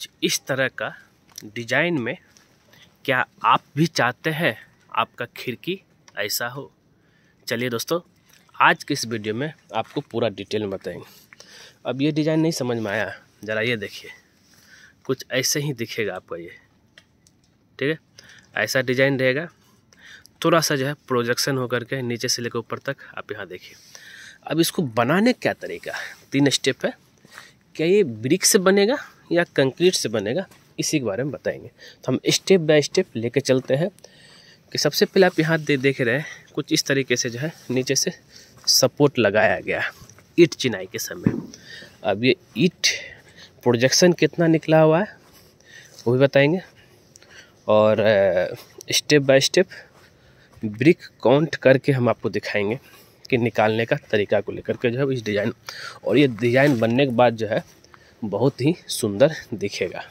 कुछ इस तरह का डिजाइन में क्या आप भी चाहते हैं आपका खिड़की ऐसा हो? चलिए दोस्तों, आज के इस वीडियो में आपको पूरा डिटेल में बताएंगे। अब ये डिज़ाइन नहीं समझ में आया, ज़रा ये देखिए, कुछ ऐसे ही दिखेगा आपको ये, ठीक है। ऐसा डिज़ाइन रहेगा, थोड़ा सा जो है प्रोजेक्शन होकर के नीचे से लेकर ऊपर तक आप यहाँ देखिए। अब इसको बनाने क्या तरीका है, 3 स्टेप है। क्या ये ब्रिक से बनेगा या कंक्रीट से बनेगा, इसी के बारे में बताएंगे। तो हम स्टेप बाय स्टेप लेके चलते हैं कि सबसे पहले आप यहाँ देख रहे हैं कुछ इस तरीके से जो है नीचे से सपोर्ट लगाया गया है ईंट चिनाई के समय। अब ये ईंट प्रोजेक्शन कितना निकला हुआ है वो भी बताएंगे, और step by step brick count करके हम आपको दिखाएंगे कि निकालने का तरीका को लेकर के जो है इस डिज़ाइन। और ये डिज़ाइन बनने के बाद जो है बहुत ही सुंदर दिखेगा।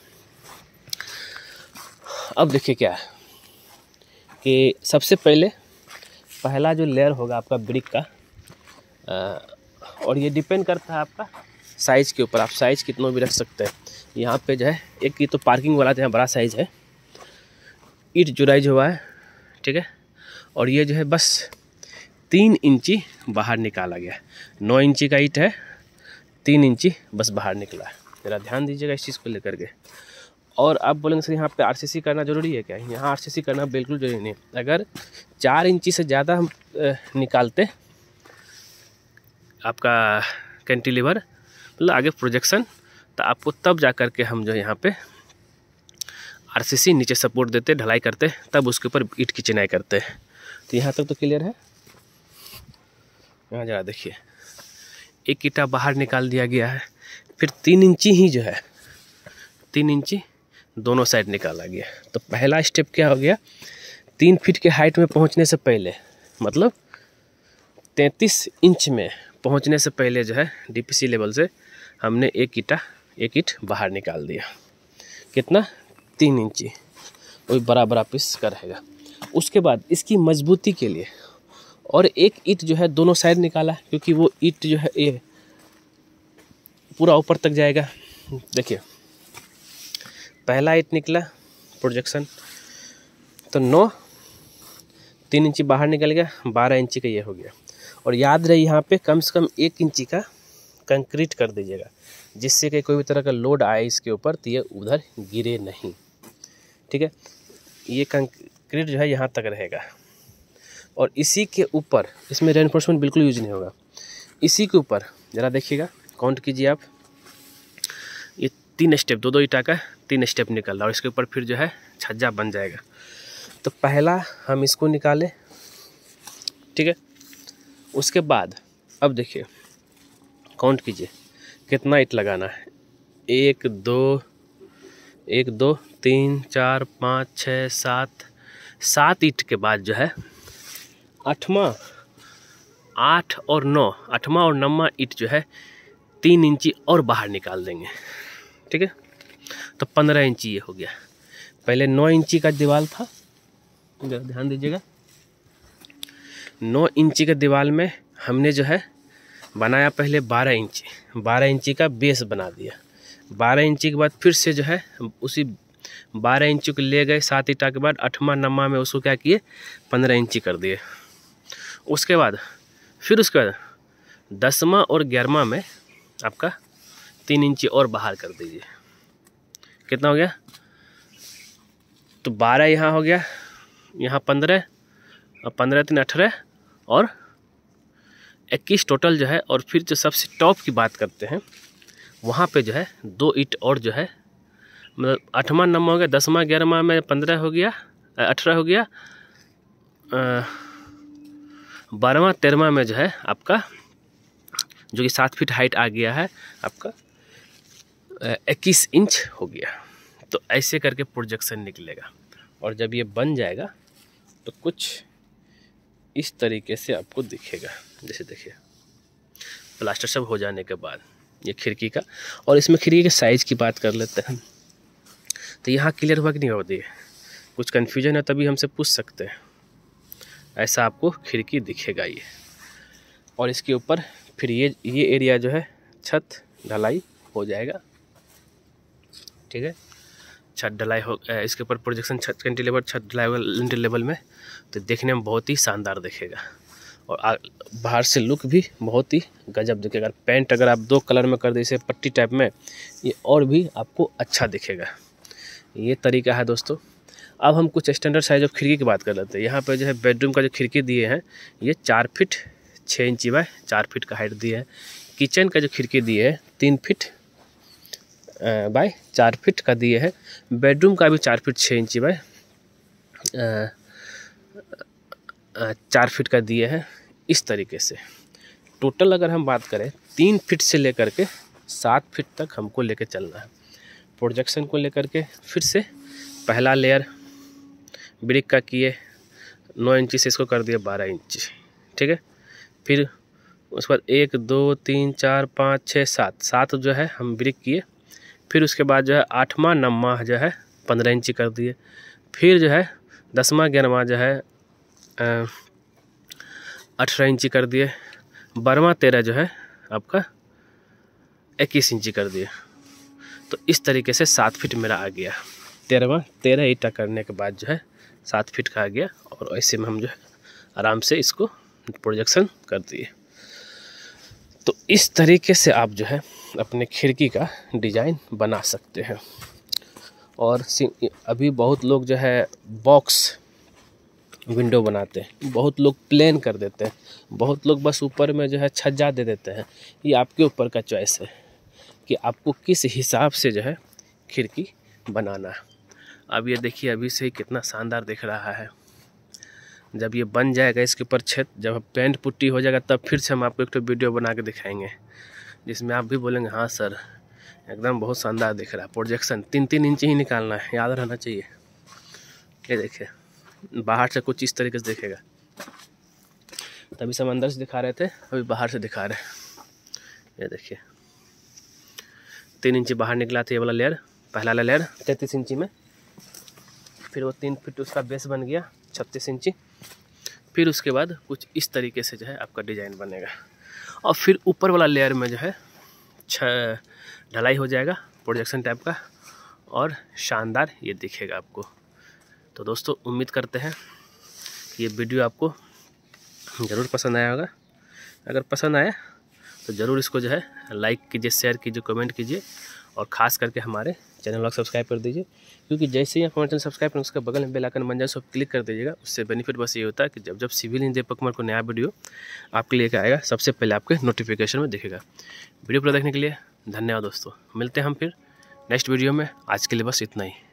अब देखिए क्या है कि सबसे पहले पहला जो लेयर होगा आपका ब्रिक का, और ये डिपेंड करता है आपका साइज़ के ऊपर, आप साइज़ कितना भी रख सकते हैं। यहाँ पे जो है एक ये तो पार्किंग वाला जो है बड़ा साइज़ है, ईंट जुड़ाई हुआ है, ठीक है। और ये जो है बस 3 इंची बाहर निकाला गया है। 9 इंची का ईंट है, 3 इंची बस बाहर निकला है। ज़रा ध्यान दीजिएगा इस चीज़ को लेकर के। और आप बोलेंगे सर यहाँ पे आरसीसी करना ज़रूरी है क्या? यहाँ आरसीसी करना बिल्कुल ज़रूरी नहीं है। अगर 4 इंची से ज़्यादा हम निकालते आपका कैंटिलीवर, मतलब आगे प्रोजेक्शन, तो आपको तब जा कर के हम जो यहाँ पे आरसीसी नीचे सपोर्ट देते, ढलाई करते, तब उसके ऊपर ईंट की चिनाई करते हैं। तो यहाँ तक तो क्लियर है। यहाँ ज़रा देखिए, एक ईंटा बाहर निकाल दिया गया है, फिर 3 इंची ही जो है 3 इंची दोनों साइड निकाला गया। तो पहला स्टेप क्या हो गया, 3 फीट के हाइट में पहुंचने से पहले, मतलब 33 इंच में पहुंचने से पहले जो है डीपीसी लेवल से हमने एक ईंट बाहर निकाल दिया। कितना? 3 इंची, वही बड़ा बड़ा पीस का रहेगा। उसके बाद इसकी मजबूती के लिए और एक ईंट जो है दोनों साइड निकाला, क्योंकि वो ईंट जो है ये पूरा ऊपर तक जाएगा। देखिए पहला ईंट निकला प्रोजेक्शन, तो 3 इंची बाहर निकल गया, 12 इंची का ये हो गया। और याद रहे यहाँ पे कम से कम 1 इंची का कंक्रीट कर दीजिएगा, जिससे कि कोई भी तरह का लोड आए इसके ऊपर तो ये उधर गिरे नहीं, ठीक है। ये कंक्रीट जो है यहाँ तक रहेगा, और इसी के ऊपर इसमें रेनफोर्समेंट बिल्कुल यूज नहीं होगा। इसी के ऊपर ज़रा देखिएगा, काउंट कीजिए आप, ये 3 स्टेप, 2 ईंटा का 3 स्टेप निकल रहा, और इसके ऊपर फिर जो है छज्जा बन जाएगा। तो पहला हम इसको निकाले, ठीक है। उसके बाद अब देखिए काउंट कीजिए कितना ईंट लगाना है। 1 2 3 4 5 6 7 ईंट के बाद जो है 8वां और 9वां ईंट जो है 3 इंची और बाहर निकाल देंगे, ठीक है। तो 15 इंची ये हो गया। पहले 9 इंची का दीवार था, ध्यान दीजिएगा। 9 इंची के दीवार में हमने जो है बनाया पहले 12 इंची का बेस बना दिया। 12 इंची के बाद फिर से जो है उसी 12 इंची को ले गए 7 ईंटा के बाद 8वां 9वां में उसको क्या किए, 15 इंची कर दिए। उसके बाद 10वां और 11वां में आपका 3 इंची और बाहर कर दीजिए। कितना हो गया? तो 12 यहाँ हो गया, यहाँ 15, और 15 3 18 और 21 टोटल जो है। और फिर जो सबसे टॉप की बात करते हैं, वहाँ पे जो है 2 ईंट और जो है, मतलब 8वां 9वां हो गया, 10वां 11वां में 15 हो गया, 18 हो गया, 12वां 13वां में जो है आपका जो कि 7 फीट हाइट आ गया है आपका 21 इंच हो गया। तो ऐसे करके प्रोजेक्शन निकलेगा, और जब ये बन जाएगा तो कुछ इस तरीके से आपको दिखेगा। जैसे देखिए प्लास्टर सब हो जाने के बाद ये खिड़की का, और इसमें खिड़की के साइज़ की बात कर लेते हैं। तो यहाँ क्लियर हुआ कि नहीं होती है, कुछ कन्फ्यूजन है तभी हमसे पूछ सकते हैं। ऐसा आपको खिड़की दिखेगा ये, और इसके ऊपर फिर ये एरिया जो है छत ढलाई हो जाएगा, ठीक है। छत ढलाई हो, इसके ऊपर प्रोजेक्शन छत कैंटिलीवर छत ढलाई होगा लिंटल लेवल में, तो देखने में बहुत ही शानदार दिखेगा और बाहर से लुक भी बहुत ही गजब दिखेगा। पेंट अगर आप 2 कलर में कर दे इसे पट्टी टाइप में, ये और भी आपको अच्छा दिखेगा। ये तरीका है दोस्तों। अब हम कुछ स्टैंडर्ड साइज ऑफ खिड़की की बात कर लेते हैं। यहाँ पे जो है बेडरूम का जो खिड़की दिए हैं ये 4 फीट 6 इंची बाय 4 फीट का हाइट दिए है। किचन का जो खिड़की दिए है 3 फीट बाय 4 फीट का दिए है। बेडरूम का भी 4 फीट 6 इंची बाय 4 फीट का दिए है। इस तरीके से टोटल अगर हम बात करें 3 फीट से लेकर के 7 फीट तक हमको लेके चलना है। प्रोजेक्शन को लेकर के फिर से पहला लेयर ब्रिक का किए 9 इंची से इसको कर दिए 12 इंची, ठीक है। फिर उस पर 1 2 3 4 5 6 7 जो है हम ब्रिक किए। फिर उसके बाद जो है 8वां 9वां जो है 15 इंची कर दिए। फिर जो है 10वां 11वां जो है 18 इंची कर दिए। 12वां 13 जो है आपका 21 इंची कर दिए। तो इस तरीके से 7 फीट मेरा आ गया। 13 ईंटा करने के बाद जो है 7 फीट का आ गया और ऐसे में हम जो है आराम से इसको प्रोजेक्शन कर दिए। तो इस तरीके से आप जो है अपने खिड़की का डिज़ाइन बना सकते हैं। और अभी बहुत लोग जो है बॉक्स विंडो बनाते हैं, बहुत लोग प्लेन कर देते हैं, बहुत लोग बस ऊपर में जो है छज्जा दे देते हैं। ये आपके ऊपर का चॉइस है कि आपको किस हिसाब से जो है खिड़की बनाना है। अब ये देखिए अभी से ही कितना शानदार दिख रहा है। जब ये बन जाएगा इसके ऊपर छत, जब पेंट पुट्टी हो जाएगा तब फिर से हम आपको एक तो वीडियो बना के दिखाएंगे जिसमें आप भी बोलेंगे हाँ सर एकदम बहुत शानदार दिख रहा है। प्रोजेक्शन 3-3 इंच ही निकालना है, याद रहना चाहिए। ये देखिए बाहर से कुछ इस तरीके से दिखेगा। तभी से हम अंदर से दिखा रहे थे, अभी बाहर से दिखा रहे हैं। ये देखिए 3 इंची बाहर निकला था ये वाला लेयर, पहला लेयर 33 इंची में। फिर वो 3 फीट उसका बेस बन गया 36 इंची। फिर उसके बाद कुछ इस तरीके से जो है आपका डिज़ाइन बनेगा और फिर ऊपर वाला लेयर में जो है ढलाई हो जाएगा प्रोजेक्शन टाइप का और शानदार ये दिखेगा आपको। तो दोस्तों उम्मीद करते हैं कि ये वीडियो आपको ज़रूर पसंद आया होगा। अगर पसंद आया तो ज़रूर इसको जो है लाइक कीजिए, शेयर कीजिए, कमेंट कीजिए और ख़ास करके हमारे चैनल को सब्सक्राइब कर दीजिए, क्योंकि जैसे ही आप हमारे चैनल सब्सक्राइब करें उसके बगल में बेल आइकन बन जाए, सब क्लिक कर दीजिएगा। उससे बेनिफिट बस ये होता है कि जब जब सिविल इंजीनियर दीपक कुमार को नया वीडियो आपके लिए आएगा सबसे पहले आपके नोटिफिकेशन में दिखेगा। वीडियो पूरा देखने के लिए धन्यवाद दोस्तों। मिलते हैं हम फिर नेक्स्ट वीडियो में। आज के लिए बस इतना ही।